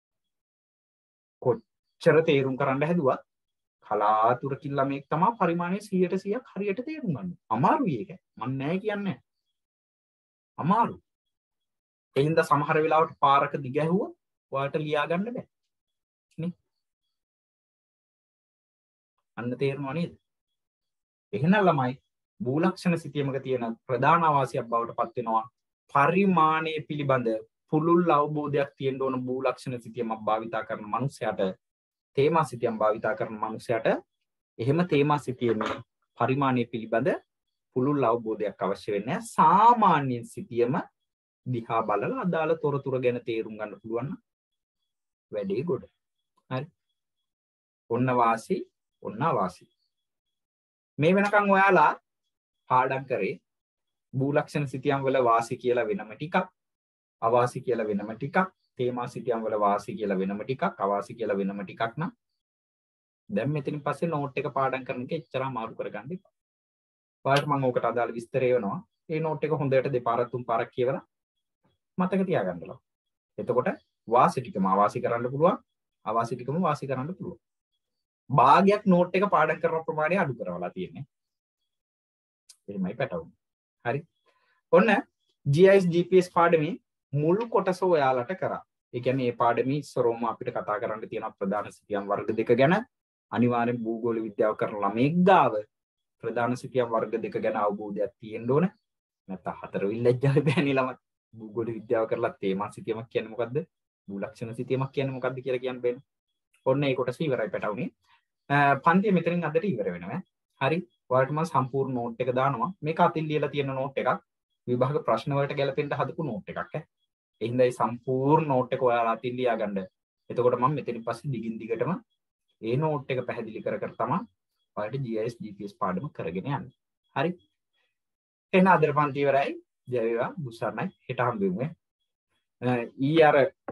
කොච්චර තේරුම් කරන්න හැදුවත් කලාතුරකින් ළමෙක් තමයි පරිමාණය සීයට සීයක් හරියට තේරුම් ගන්න. අමාරුයි ඒක. මම නෑ කියන්නේ. අමාරු. ඒ හින්දා සමහර වෙලාවට පාරක දිග ඇහුවොත් ඔයාලට ලියා ගන්න බෑ. නේ? අන්න තේරෙනව නේද? එහෙනම් ළමයි භූලක්ෂණ සිතියමක තියෙන ප්‍රධාන අවාසියක් බවට පත් වෙනවා පරිමාණය පිළිබඳ පුළුල් අවබෝධයක් තියෙන්න ඕන භූලක්ෂණ සිතියමක් භාවිතා කරන මනුස්සයාට තේමා සිතියම් භාවිතා කරන මනුස්සයාට එහෙම තේමා සිතියමේ පරිමාණය පිළිබඳ පුළුල් අවබෝධයක් අවශ්‍ය වෙන්නේ නැහැ. සාමාන්‍ය සිතියම දිහා බලලා අදාළ තොරතුරු ගැන තේරුම් ගන්න පුළුවන් නම් වැඩේ ගොඩ. හරි. ඔන්න වාසි ඔන්න වාසි. මේ වෙනකන් ඔයාලා පාඩම් කරේ භූලක්ෂණ සිතියම් වල වාසි කියලා වෙනම ටිකක්, අවාසි කියලා වෙනම ටිකක්, තේමා සිතියම් වල වාසි කියලා වෙනම ටිකක්, අවාසි කියලා වෙනම ටිකක් නම් දැන් මෙතනින් පස්සේ නෝට් එක පාඩම් කරන එක එච්චර අමාරු කරගන්න එපා. ඔයාලට මම ඕකට අදාළ විස්තරය වෙනවා. ඒ නෝට් එක හොඳට දෙපාරක් තුන් පාරක් කියවලා මතක තියාගන්නලා. එතකොට වාසි ටිකම අවාසි කරන්න පුළුවන්, අවාසි ටිකම වාසි කරන්න පුළුවන්. භාගයක් නෝට් එක පාඩම් කරන ප්‍රමාණය අඩු කරවලා තියෙන්නේ. එහෙමයි පැටවුනේ. හරි. ඔන්න G I S G P S පාඩමේ මුල් කොටස ඔයාලට කරා. ඒ කියන්නේ මේ පාඩමේ ඉස්සරෝම අපිට කතා කරන්න තියෙන ප්‍රධාන සිතියම් වර්ග දෙක ගැන අනිවාර්යෙන් භූගෝල විද්‍යාව කරන ළමෙක් ගාව ප්‍රධාන සිතියම් වර්ග දෙක ගැන අවබෝධයක් තියෙන්න ඕන. නැත්නම් හතර විල්ලැජ්ජාවේ බෑනේ ළමයි. භූගෝල විද්‍යාව කරලා තේමා සිතියමක් කියන්නේ මොකද්ද? භූලක්ෂණ සිතියමක් කියන්නේ මොකද්ද කියලා කියන්න බෑනේ. ඔන්න ඒ කොටස ඉවරයි පැටවුනේ. පන්තිය මෙතනින් අදට ඉවර වෙනවා. හරි. ඔයාලට මම සම්පූර්ණ නෝට් එක දානවා. මේක අතින් ලියලා තියෙන නෝට් එකක්. විභාග ප්‍රශ්න වලට ගැලපෙන්න හදපු නෝට් එකක් ඈ. ඒ හින්දා මේ සම්පූර්ණ නෝට් එක ඔයාලා අතින් ලියා ගන්න. එතකොට මම මෙතනින් පස්සේ දිගින් දිගටම ඒ නෝට් එක පැහැදිලි කර කර තමයි ඔයාලට G I S G P S පාඩම කරගෙන යන්නේ. හරි. එහෙනම් අද පන්ති ඉවරයි. ජය වේවා. බුසන්නයි හෙට හම්බෙමු. ඊ අර